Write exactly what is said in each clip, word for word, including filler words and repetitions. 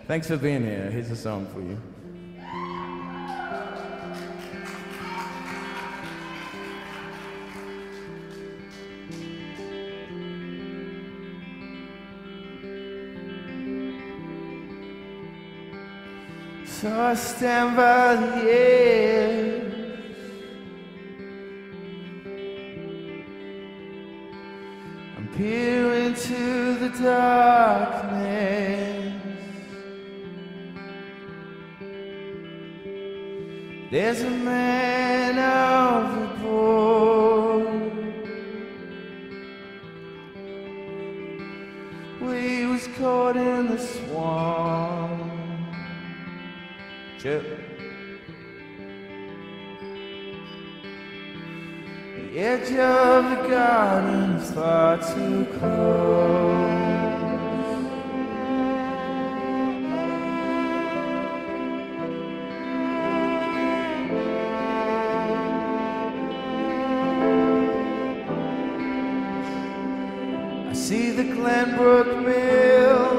Thanks for being here. Here's a song for you. So I stand by the edge, I'm peering into the darkness. There's a man overboard. We was caught in the swamp. Chip. The edge of the garden is far too close. I see the Glenbrook Mill.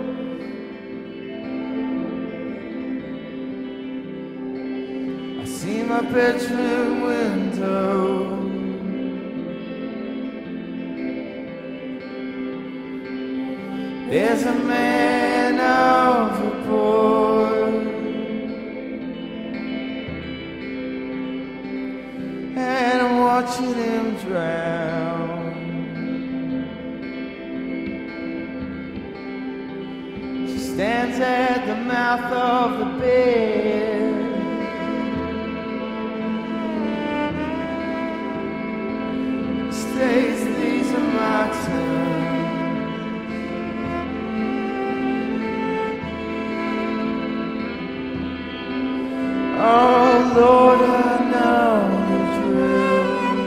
See my bedroom window. There's a man overboard, and I'm watching him drown. She stands at the mouth of the bed. These are my turns. Oh Lord, I know the drill.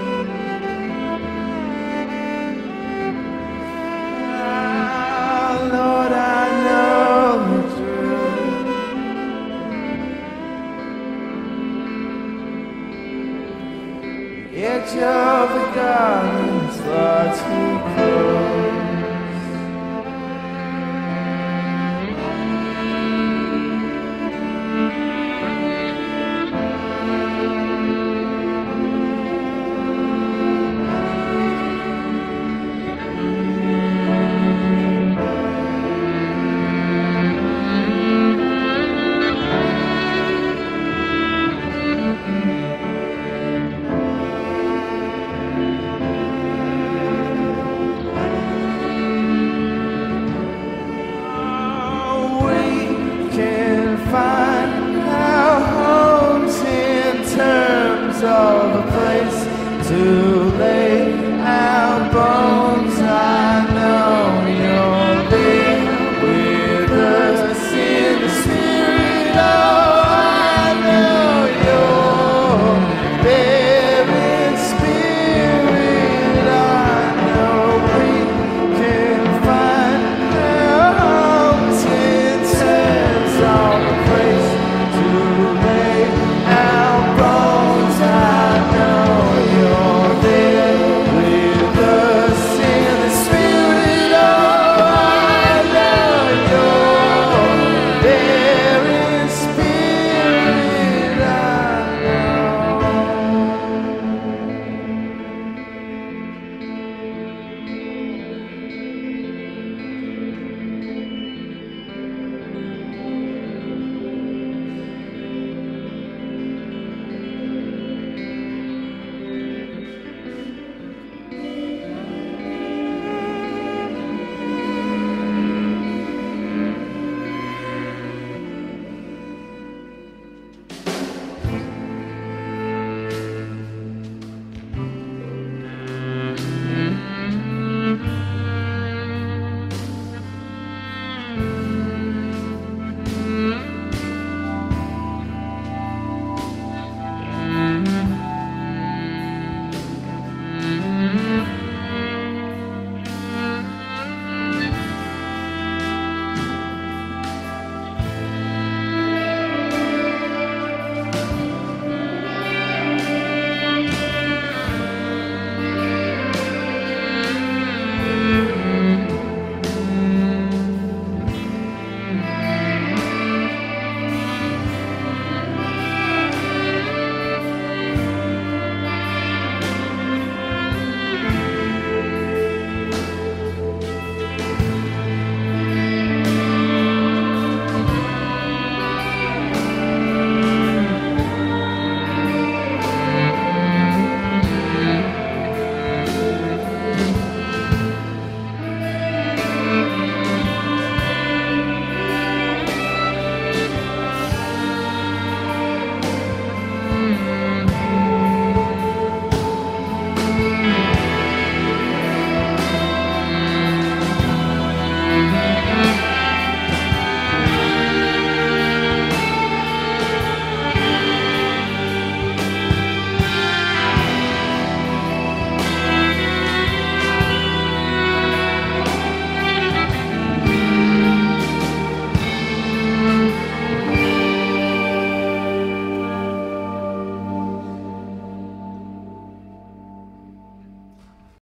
Oh Lord, I know the drill. The edge of the garden is far too close. Find our homes in terms of a place to lay